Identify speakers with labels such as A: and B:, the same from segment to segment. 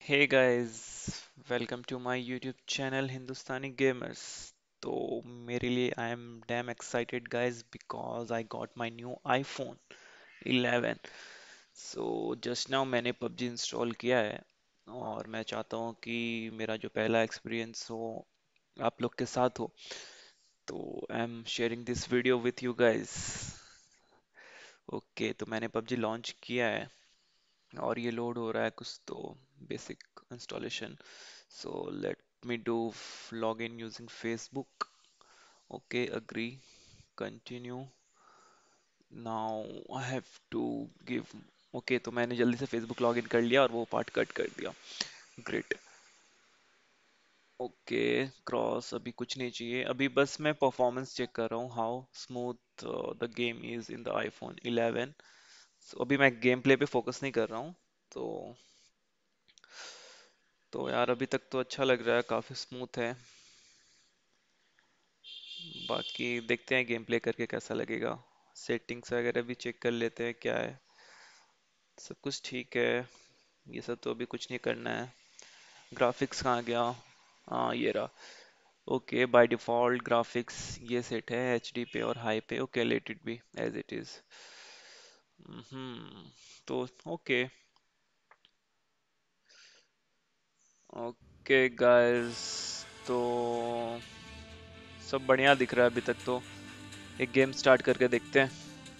A: Hey guys, welcome to my YouTube channel Hindustani Gamers. तो मेरे लिए I am damn excited guys because I got my new iPhone 11. So just now मैंने PUBG install किया है और मैं चाहता हूँ कि मेरा जो पहला एक्सपीरियंस हो आप लोग के साथ हो. तो I am sharing this video with you guys. Okay, तो मैंने PUBG लॉन्च किया है और ये लोड हो रहा है कुछ तो basic installation. So let me do login using Facebook. Okay, agree, continue. Now I have to give. Okay, तो मैंने जल्दी से Facebook लॉगिन कर लिया और वो पार्ट कट कर दिया. ग्रेट. ओके, क्रॉस अभी कुछ नहीं चाहिए. अभी बस मैं परफॉर्मेंस चेक कर रहा हूँ how smooth the game is in the iPhone 11. So, अभी मैं गेम प्ले पे फोकस नहीं कर रहा हूँ. तो तो यार अभी तक तो अच्छा लग रहा है, काफी स्मूथ है. बाकी देखते हैं गेम प्ले करके कैसा लगेगा. सेटिंग्स वगैरह भी चेक कर लेते हैं क्या है. सब कुछ ठीक है. ये सब तो अभी कुछ नहीं करना है. ग्राफिक्स कहाँ गया? हाँ, ये रहा. ओके, बाय डिफॉल्ट ग्राफिक्स ये सेट है एचडी पे और हाई पे. Okay, let it be as it is. तो ओके. ओके गाइस, तो सब बढ़िया दिख रहा है अभी तक. तो एक गेम स्टार्ट करके देखते हैं.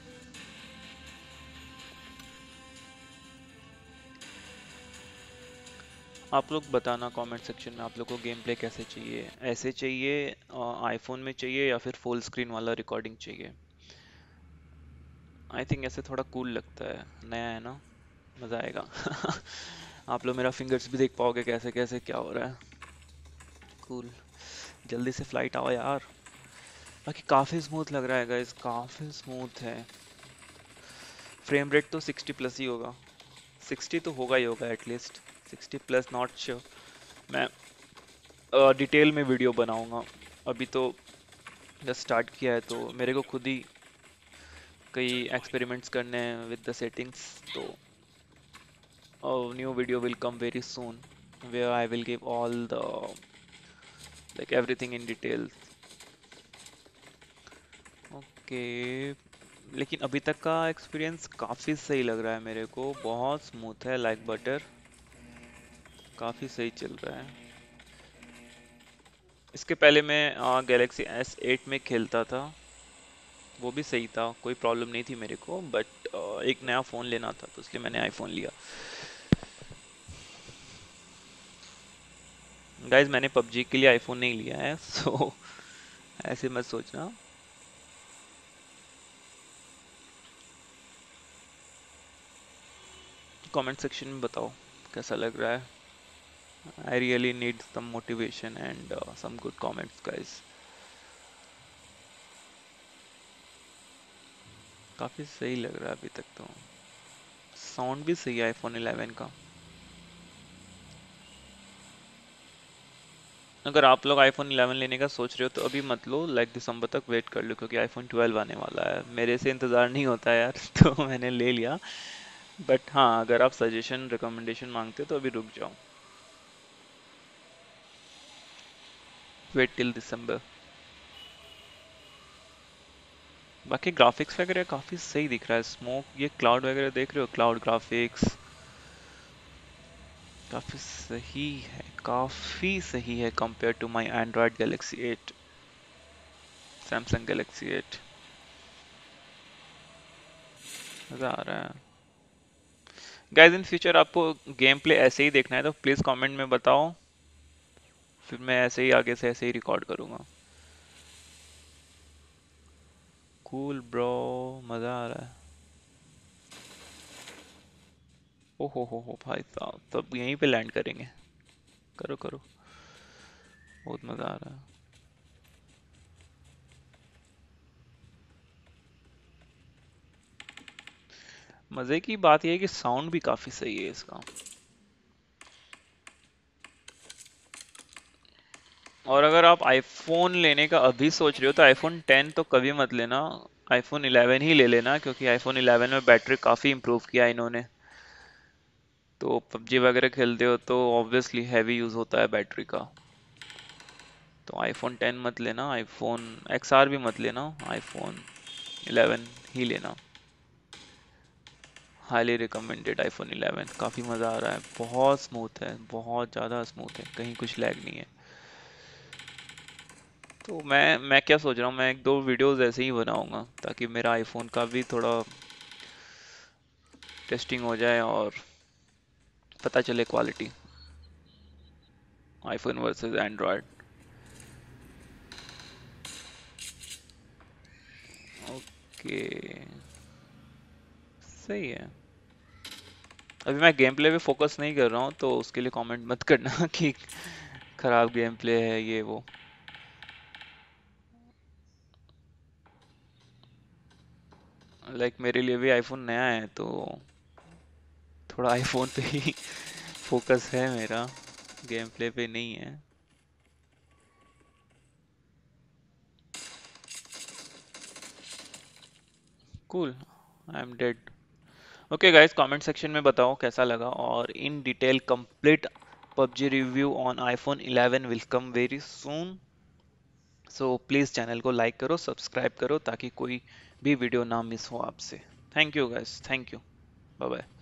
A: आप लोग बताना कमेंट सेक्शन में आप लोग को गेम प्ले कैसे चाहिए. ऐसे चाहिए आईफोन में चाहिए या फिर फुल स्क्रीन वाला रिकॉर्डिंग चाहिए. आई थिंक ऐसे थोड़ा कूल लगता है, नया है ना, मज़ा आएगा. आप लोग मेरा फिंगर्स भी देख पाओगे कैसे कैसे क्या हो रहा है. कूल. जल्दी से फ्लाइट आओ यार. बाकी काफ़ी स्मूथ लग रहा है गाइस, काफ़ी स्मूथ है. फ्रेम रेट तो 60 प्लस ही होगा. 60 तो होगा ही होगा एटलीस्ट. 60 plus not sure. मैं डिटेल में वीडियो बनाऊंगा. अभी तो जस्ट स्टार्ट किया है तो मेरे को खुद ही कई एक्सपेरिमेंट्स करने हैं विद द सेटिंग्स. तो new video will come very soon where I will give all the like everything in detail. Okay, लेकिन अभी तक का एक्सपीरियंस काफ़ी सही लग रहा है मेरे को. बहुत स्मूथ है लाइक बटर. काफ़ी सही चल रहा है. इसके पहले मैं गैलेक्सी S8 में खेलता था. वो भी सही था, कोई प्रॉब्लम नहीं थी मेरे को. बट एक नया फ़ोन लेना था तो इसलिए मैंने आईफोन लिया. गाइज मैंने पबजी के लिए आईफोन नहीं लिया है. सो ऐसे मत सोचना. कमेंट सेक्शन में बताओ कैसा लग रहा है. I really need some motivation and some good comments guys. काफ़ी सही लग रहा है अभी तक तो. साउंड भी सही है आईफोन 11 का. अगर आप लोग आईफोन 11 लेने का सोच रहे हो तो अभी मत लो, लाइक दिसंबर तक वेट कर लो क्योंकि आईफोन 12 आने वाला है. मेरे से इंतज़ार नहीं होता यार. तो मैंने ले लिया. बट हाँ, अगर आप सजेशन रिकमेंडेशन मांगते हो तो अभी रुक जाओ. Wait till December. बाकी ग्राफिक्स वगैरह काफ़ी सही दिख रहा है. स्मोक ये क्लाउड वगैरह देख रहे हो, क्लाउड ग्राफिक्स काफ़ी सही है. काफ़ी सही है compare to my Android Galaxy 8, Samsung Galaxy 8. मज़ा आ रहा है. गाइस इन फ्यूचर आपको गेम प्ले ऐसे ही देखना है तो प्लीज़ कमेंट में बताओ. फिर मैं ऐसे ही आगे से ऐसे ही रिकॉर्ड करूँगा. कूल ब्रो, मज़ा आ रहा है. हो भाई साहब, तब यहीं पे लैंड करेंगे. करो करो. बहुत मज़ा आ रहा है. मज़े की बात यह है कि साउंड भी काफ़ी सही है इसका. और अगर आप आईफोन लेने का अभी सोच रहे हो तो आईफोन 10 तो कभी मत लेना. आईफोन 11 ही ले लेना क्योंकि आईफोन 11 में बैटरी काफ़ी इम्प्रूव किया है इन्होंने. तो पबजी वगैरह खेलते हो तो ऑब्वियसली हैवी यूज़ होता है बैटरी का। तो आईफोन 10 मत लेना, आईफोन XR भी मत लेना, आईफोन 11 ही लेना। हाईली रिकमेंडेड आईफोन 11, काफ़ी मज़ा आ रहा है, बहुत स्मूथ है, बहुत ज़्यादा स्मूथ है, कहीं कुछ लैग नहीं है। तो मैं क्या सोच रहा हूँ, मैं एक दो वीडियोस ऐसे ही बनाऊंगा ताकि मेरा आईफोन का भी थोड़ा टेस्टिंग हो जाए और पता चले quality, iPhone versus Android. Okay, सही है। अभी मैं गेम प्ले पे फोकस नहीं कर रहा हूँ तो उसके लिए कमेंट मत करना कि खराब गेम प्ले है ये वो। मेरे लिए भी आईफोन नया है तो थोड़ा आईफोन पे ही फोकस है मेरा, गेम प्ले पे नहीं है। Cool, I am dead. Okay guys, comment section में बताओ कैसा लगा, और in detail complete PUBG review on iPhone 11 will come very soon. So please channel को लाइक करो, सब्सक्राइब करो ताकि कोई भी वीडियो ना मिस हो आपसे। Thank you guys, thank you, bye bye.